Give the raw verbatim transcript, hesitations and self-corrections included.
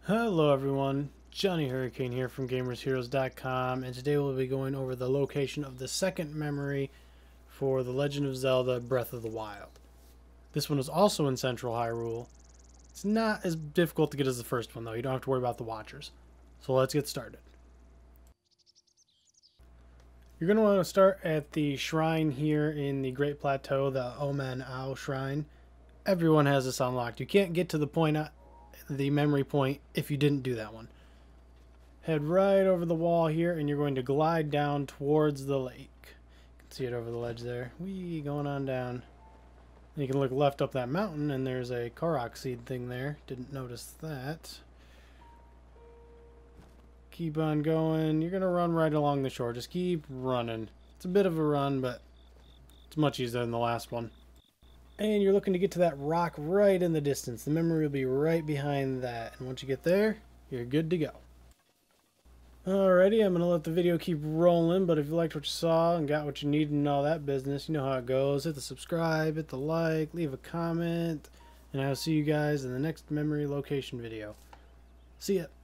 Hello everyone, Johnny Hurricane here from gamers heroes dot com, and today we'll be going over the location of the second memory for The Legend of Zelda Breath of the Wild. This one is also in Central Hyrule. It's not as difficult to get as the first one though, you don't have to worry about the Watchers. So let's get started. You're going to want to start at the shrine here in the Great Plateau, the Omen Ao Shrine. Everyone has this unlocked. You can't get to the point the memory point if you didn't do that one. Head right over the wall here and you're going to glide down towards the lake. You can see it over the ledge there. Whee, going on down. You can look left up that mountain and there's a Korok seed thing there. Didn't notice that. Keep on going. You're going to run right along the shore. Just keep running. It's a bit of a run, but it's much easier than the last one. And you're looking to get to that rock right in the distance. The memory will be right behind that. And once you get there, you're good to go. Alrighty, I'm going to let the video keep rolling. But if you liked what you saw and got what you needed and all that business, you know how it goes. Hit the subscribe, hit the like, leave a comment. And I'll see you guys in the next memory location video. See ya.